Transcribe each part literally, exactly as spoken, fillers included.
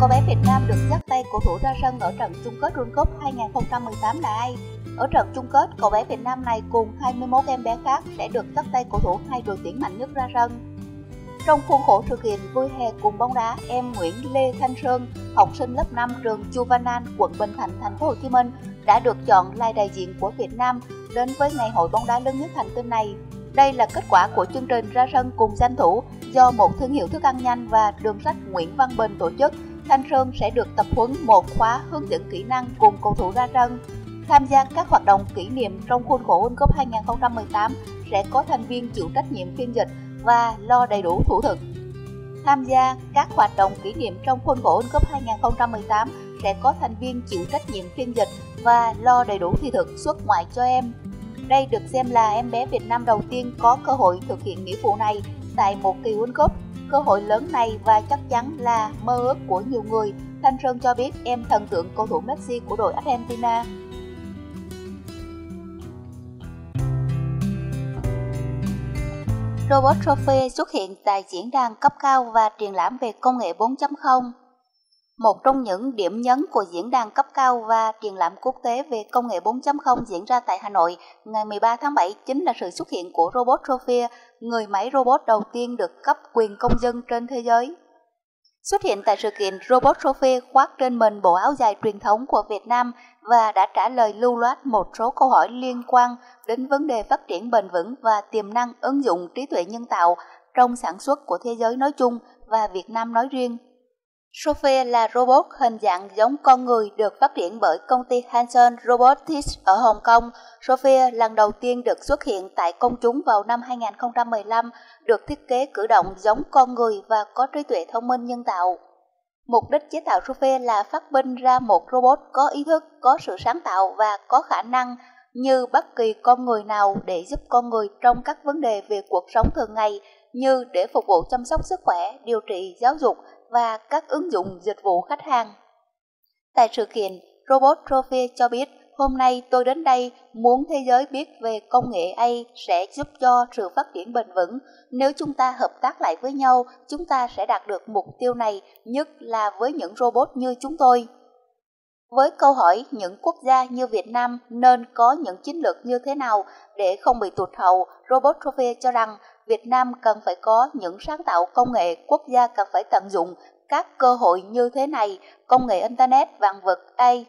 cô bé Việt Nam được dắt tay cổ thủ ra sân ở trận chung kết World Cup hai không một tám là ai? Ở trận chung kết, cậu bé Việt Nam này cùng hai mươi mốt em bé khác sẽ được dắt tay cổ thủ hai đội tuyển mạnh nhất ra sân. Trong khuôn khổ sự kiện Vui hè cùng bóng đá, em Nguyễn Lê Thanh Sơn, học sinh lớp năm trường Chu Văn An, quận Bình Thạnh, thành phố Hồ Chí Minh đã được chọn là đại diện của Việt Nam đến với ngày hội bóng đá lớn nhất hành tinh này. Đây là kết quả của chương trình ra sân cùng danh thủ do một thương hiệu thức ăn nhanh và đường sách Nguyễn Văn Bình tổ chức. Thanh Sơn sẽ được tập huấn một khóa hướng dẫn kỹ năng cùng cầu thủ ra sân. Tham gia các hoạt động kỷ niệm trong khuôn khổ World Cup hai không một tám sẽ có thành viên chịu trách nhiệm phiên dịch và lo đầy đủ thủ tục. Tham gia các hoạt động kỷ niệm trong khuôn khổ World Cup hai không một tám sẽ có thành viên chịu trách nhiệm phiên dịch và lo đầy đủ thị thực xuất ngoại cho em. Đây được xem là em bé Việt Nam đầu tiên có cơ hội thực hiện nghĩa vụ này tại một kỳ World Cup. Cơ hội lớn này và chắc chắn là mơ ước của nhiều người. Thanh Sơn cho biết em thần tượng cầu thủ Messi của đội Argentina. Robot Trophy xuất hiện tại diễn đàn cấp cao và triển lãm về công nghệ bốn chấm không. Một trong những điểm nhấn của diễn đàn cấp cao và triển lãm quốc tế về công nghệ bốn chấm không diễn ra tại Hà Nội ngày mười ba tháng bảy chính là sự xuất hiện của Robot Trophy, người máy robot đầu tiên được cấp quyền công dân trên thế giới. Xuất hiện tại sự kiện, Robot Trophy khoác trên mình bộ áo dài truyền thống của Việt Nam và đã trả lời lưu loát một số câu hỏi liên quan đến vấn đề phát triển bền vững và tiềm năng ứng dụng trí tuệ nhân tạo trong sản xuất của thế giới nói chung và Việt Nam nói riêng. Sophia là robot hình dạng giống con người được phát triển bởi công ty Hanson Robotics ở Hồng Kông. Sophia lần đầu tiên được xuất hiện tại công chúng vào năm hai không một lăm, được thiết kế cử động giống con người và có trí tuệ thông minh nhân tạo. Mục đích chế tạo Sophia là phát minh ra một robot có ý thức, có sự sáng tạo và có khả năng như bất kỳ con người nào để giúp con người trong các vấn đề về cuộc sống thường ngày như để phục vụ chăm sóc sức khỏe, điều trị, giáo dục và các ứng dụng dịch vụ khách hàng. Tại sự kiện, Robot Trophy cho biết, hôm nay tôi đến đây muốn thế giới biết về công nghệ a i sẽ giúp cho sự phát triển bền vững. Nếu chúng ta hợp tác lại với nhau, chúng ta sẽ đạt được mục tiêu này, nhất là với những robot như chúng tôi. Với câu hỏi những quốc gia như Việt Nam nên có những chiến lược như thế nào để không bị tụt hậu, Robot Trophy cho rằng Việt Nam cần phải có những sáng tạo công nghệ, quốc gia cần phải tận dụng các cơ hội như thế này, công nghệ Internet, vạn vật a i.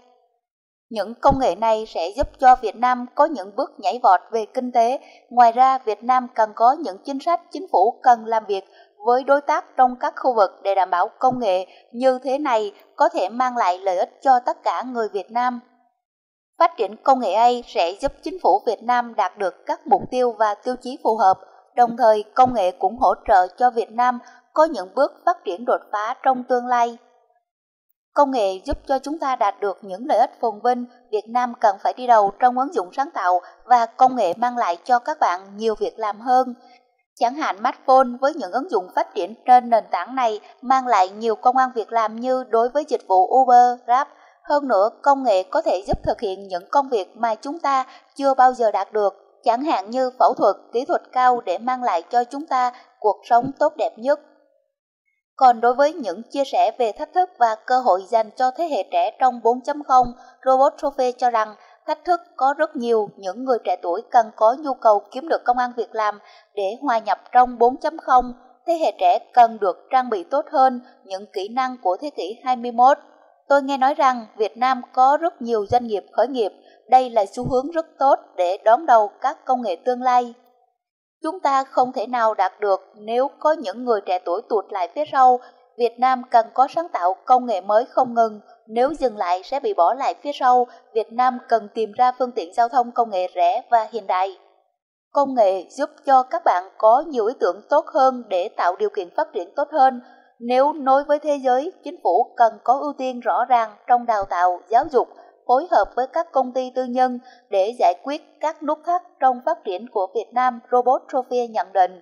Những công nghệ này sẽ giúp cho Việt Nam có những bước nhảy vọt về kinh tế. Ngoài ra, Việt Nam cần có những chính sách chính phủ cần làm việc với đối tác trong các khu vực để đảm bảo công nghệ như thế này có thể mang lại lợi ích cho tất cả người Việt Nam. Phát triển công nghệ a i sẽ giúp chính phủ Việt Nam đạt được các mục tiêu và tiêu chí phù hợp. Đồng thời, công nghệ cũng hỗ trợ cho Việt Nam có những bước phát triển đột phá trong tương lai. Công nghệ giúp cho chúng ta đạt được những lợi ích phồn vinh. Việt Nam cần phải đi đầu trong ứng dụng sáng tạo và công nghệ mang lại cho các bạn nhiều việc làm hơn. Chẳng hạn smartphone với những ứng dụng phát triển trên nền tảng này mang lại nhiều công ăn việc làm như đối với dịch vụ Uber, Grab. Hơn nữa, công nghệ có thể giúp thực hiện những công việc mà chúng ta chưa bao giờ đạt được, chẳng hạn như phẫu thuật, kỹ thuật cao để mang lại cho chúng ta cuộc sống tốt đẹp nhất. Còn đối với những chia sẻ về thách thức và cơ hội dành cho thế hệ trẻ trong bốn chấm không, Robot Trophy cho rằng thách thức có rất nhiều, những người trẻ tuổi cần có nhu cầu kiếm được công ăn việc làm để hòa nhập trong bốn chấm không. Thế hệ trẻ cần được trang bị tốt hơn những kỹ năng của thế kỷ hai mươi mốt. Tôi nghe nói rằng Việt Nam có rất nhiều doanh nghiệp khởi nghiệp. Đây là xu hướng rất tốt để đón đầu các công nghệ tương lai. Chúng ta không thể nào đạt được nếu có những người trẻ tuổi tụt lại phía sau. Việt Nam cần có sáng tạo công nghệ mới không ngừng. Nếu dừng lại sẽ bị bỏ lại phía sau. Việt Nam cần tìm ra phương tiện giao thông công nghệ rẻ và hiện đại. Công nghệ giúp cho các bạn có nhiều ý tưởng tốt hơn để tạo điều kiện phát triển tốt hơn. Nếu nối với thế giới, chính phủ cần có ưu tiên rõ ràng trong đào tạo, giáo dục, phối hợp với các công ty tư nhân để giải quyết các nút thắt trong phát triển của Việt Nam, Robot Trophy nhận định.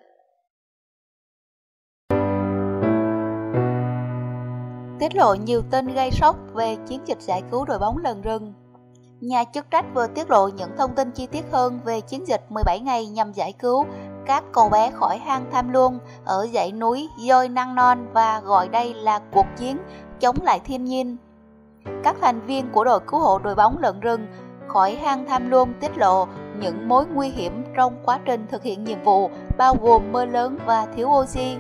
Tiết lộ nhiều tin gây sốc về chiến dịch giải cứu đội bóng lần rừng. Nhà chức trách vừa tiết lộ những thông tin chi tiết hơn về chiến dịch mười bảy ngày nhằm giải cứu các cậu bé khỏi hang Tham Luông ở dãy núi Doi Nang Non và gọi đây là cuộc chiến chống lại thiên nhiên. Các thành viên của đội cứu hộ đội bóng lợn rừng khỏi hang Tham Luông tiết lộ những mối nguy hiểm trong quá trình thực hiện nhiệm vụ, bao gồm mưa lớn và thiếu oxy.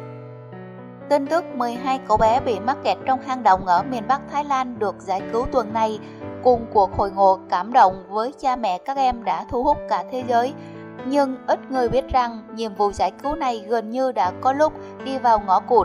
Tin tức mười hai cậu bé bị mắc kẹt trong hang động ở miền Bắc Thái Lan được giải cứu tuần này, cùng cuộc hội ngộ cảm động với cha mẹ các em đã thu hút cả thế giới. Nhưng ít người biết rằng nhiệm vụ giải cứu này gần như đã có lúc đi vào ngõ cụt.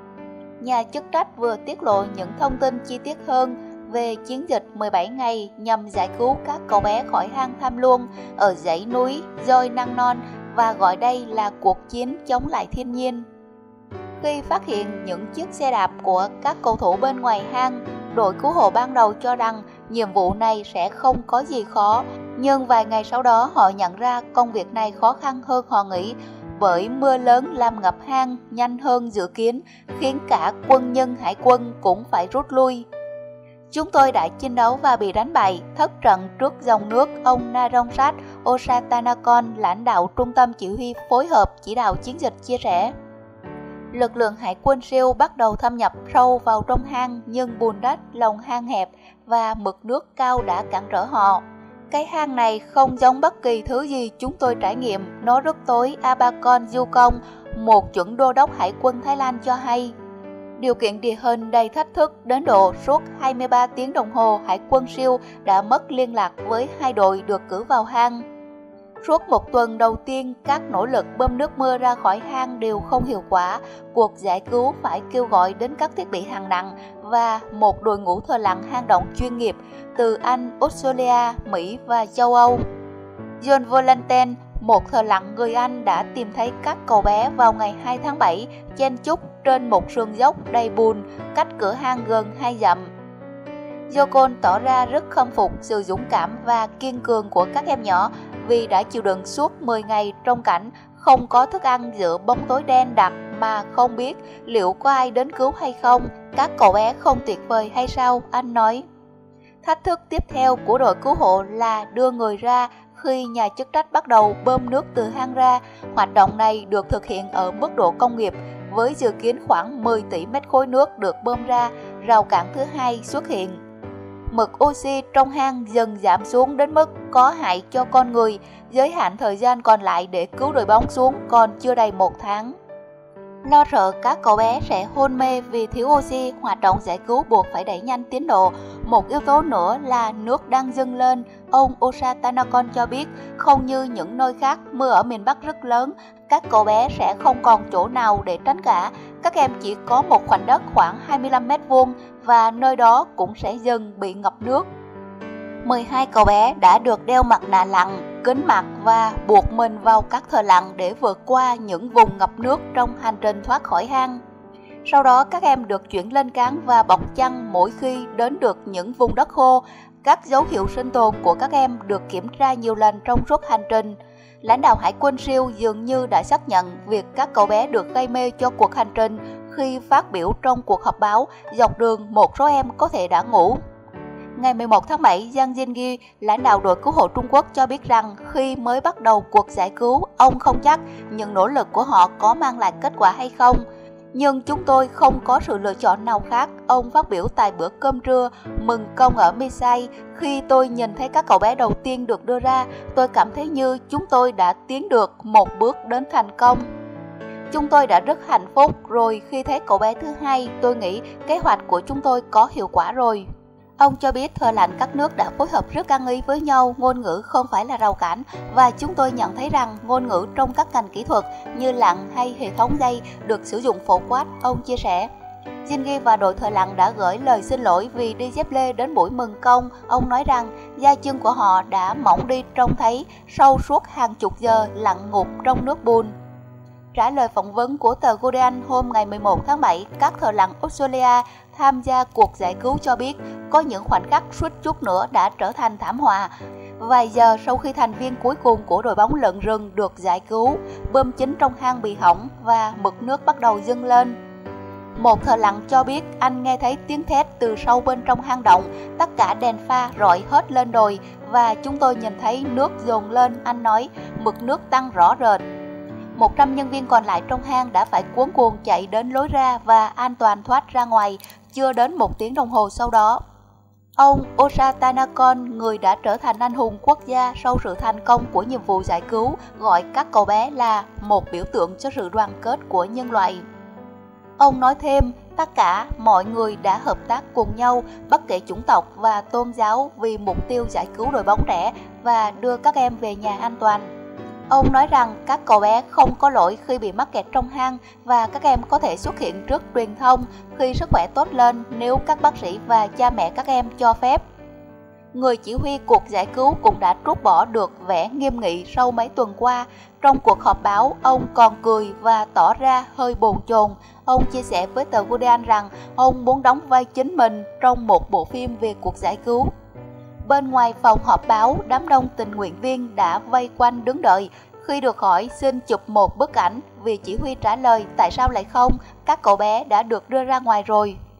Nhà chức trách vừa tiết lộ những thông tin chi tiết hơn về chiến dịch mười bảy ngày nhằm giải cứu các cậu bé khỏi hang Tham Luông ở dãy núi Doi Nang Non và gọi đây là cuộc chiến chống lại thiên nhiên. Khi phát hiện những chiếc xe đạp của các cầu thủ bên ngoài hang, đội cứu hộ ban đầu cho rằng nhiệm vụ này sẽ không có gì khó, nhưng vài ngày sau đó họ nhận ra công việc này khó khăn hơn họ nghĩ, bởi mưa lớn làm ngập hang nhanh hơn dự kiến, khiến cả quân nhân hải quân cũng phải rút lui. Chúng tôi đã chiến đấu và bị đánh bại, thất trận trước dòng nước, ông Narongsak Osatanakon, lãnh đạo trung tâm chỉ huy phối hợp chỉ đạo chiến dịch chia sẻ. Lực lượng hải quân siêu bắt đầu thâm nhập sâu vào trong hang, nhưng bùn đất, lòng hang hẹp và mực nước cao đã cản trở họ. Cái hang này không giống bất kỳ thứ gì chúng tôi trải nghiệm, nó rất tối, Abakon Yukong, một chuẩn đô đốc hải quân Thái Lan cho hay. Điều kiện địa hình đầy thách thức đến độ suốt hai mươi ba tiếng đồng hồ, hải quân siêu đã mất liên lạc với hai đội được cử vào hang. Suốt một tuần đầu tiên, các nỗ lực bơm nước mưa ra khỏi hang đều không hiệu quả. Cuộc giải cứu phải kêu gọi đến các thiết bị hạng nặng và một đội ngũ thợ lặn hang động chuyên nghiệp từ Anh, Australia, Mỹ và châu Âu. John Volanthen, một thợ lặn người Anh, đã tìm thấy các cậu bé vào ngày hai tháng bảy chen chúc trên một sườn dốc đầy bùn cách cửa hang gần hai dặm. Yokon tỏ ra rất khâm phục sự dũng cảm và kiên cường của các em nhỏ vì đã chịu đựng suốt mười ngày trong cảnh không có thức ăn giữa bóng tối đen đặc mà không biết liệu có ai đến cứu hay không. Các cậu bé không tuyệt vời hay sao, anh nói. Thách thức tiếp theo của đội cứu hộ là đưa người ra khi nhà chức trách bắt đầu bơm nước từ hang ra. Hoạt động này được thực hiện ở mức độ công nghiệp với dự kiến khoảng mười tỷ mét khối nước được bơm ra. Rào cản thứ hai xuất hiện. Mực oxy trong hang dần giảm xuống đến mức có hại cho con người, giới hạn thời gian còn lại để cứu đội bóng xuống còn chưa đầy một tháng. Lo sợ các cậu bé sẽ hôn mê vì thiếu oxy, hoạt động giải cứu buộc phải đẩy nhanh tiến độ. Một yếu tố nữa là nước đang dâng lên. Ông Osatanakon cho biết không như những nơi khác, mưa ở miền Bắc rất lớn, các cậu bé sẽ không còn chỗ nào để tránh cả. Các em chỉ có một khoảnh đất khoảng hai mươi lăm mét vuông và nơi đó cũng sẽ dần bị ngập nước. mười hai cậu bé đã được đeo mặt nạ lặn, kính mặt và buộc mình vào các thợ lặn để vượt qua những vùng ngập nước trong hành trình thoát khỏi hang. Sau đó các em được chuyển lên cáng và bọc chăn mỗi khi đến được những vùng đất khô. Các dấu hiệu sinh tồn của các em được kiểm tra nhiều lần trong suốt hành trình. Lãnh đạo hải quân siêu dường như đã xác nhận việc các cậu bé được gây mê cho cuộc hành trình khi phát biểu trong cuộc họp báo dọc đường một số em có thể đã ngủ. Ngày mười một tháng bảy, Giang Jingyi, lãnh đạo đội cứu hộ Trung Quốc cho biết rằng khi mới bắt đầu cuộc giải cứu, ông không chắc những nỗ lực của họ có mang lại kết quả hay không. Nhưng chúng tôi không có sự lựa chọn nào khác, ông phát biểu tại bữa cơm trưa mừng công ở Misai. Khi tôi nhìn thấy các cậu bé đầu tiên được đưa ra, tôi cảm thấy như chúng tôi đã tiến được một bước đến thành công. Chúng tôi đã rất hạnh phúc, rồi khi thấy cậu bé thứ hai, tôi nghĩ kế hoạch của chúng tôi có hiệu quả rồi. Ông cho biết thợ lặn các nước đã phối hợp rất ăn ý với nhau, ngôn ngữ không phải là rào cản và chúng tôi nhận thấy rằng ngôn ngữ trong các ngành kỹ thuật như lặn hay hệ thống dây được sử dụng phổ quát, ông chia sẻ. Jingyi và đội thợ lặn đã gửi lời xin lỗi vì đi dép lê đến buổi mừng công. Ông nói rằng da chân của họ đã mỏng đi trông thấy sau suốt hàng chục giờ lặn ngụp trong nước bùn. Trả lời phỏng vấn của tờ Guardian hôm ngày mười một tháng bảy, các thợ lặn Australia tham gia cuộc giải cứu cho biết có những khoảnh khắc suýt chút nữa đã trở thành thảm họa. Vài giờ sau khi thành viên cuối cùng của đội bóng lợn rừng được giải cứu, bơm chính trong hang bị hỏng và mực nước bắt đầu dâng lên. Một thợ lặn cho biết anh nghe thấy tiếng thét từ sâu bên trong hang động, tất cả đèn pha rọi hết lên đồi và chúng tôi nhìn thấy nước dồn lên, anh nói, mực nước tăng rõ rệt. một trăm nhân viên còn lại trong hang đã phải cuống cuồng chạy đến lối ra và an toàn thoát ra ngoài. chưa đến một tiếng đồng hồ sau đó. Ông Osa Tanakon, người đã trở thành anh hùng quốc gia sau sự thành công của nhiệm vụ giải cứu, gọi các cậu bé là một biểu tượng cho sự đoàn kết của nhân loại. Ông nói thêm, tất cả mọi người đã hợp tác cùng nhau, bất kể chủng tộc và tôn giáo, vì mục tiêu giải cứu đội bóng trẻ và đưa các em về nhà an toàn. Ông nói rằng các cậu bé không có lỗi khi bị mắc kẹt trong hang và các em có thể xuất hiện trước truyền thông khi sức khỏe tốt lên nếu các bác sĩ và cha mẹ các em cho phép. Người chỉ huy cuộc giải cứu cũng đã trút bỏ được vẻ nghiêm nghị sau mấy tuần qua. Trong cuộc họp báo, ông còn cười và tỏ ra hơi bồn chồn. Ông chia sẻ với tờ Guardian rằng ông muốn đóng vai chính mình trong một bộ phim về cuộc giải cứu. Bên ngoài phòng họp báo, đám đông tình nguyện viên đã vây quanh đứng đợi. Khi được hỏi xin chụp một bức ảnh, vị chỉ huy trả lời tại sao lại không, các cậu bé đã được đưa ra ngoài rồi.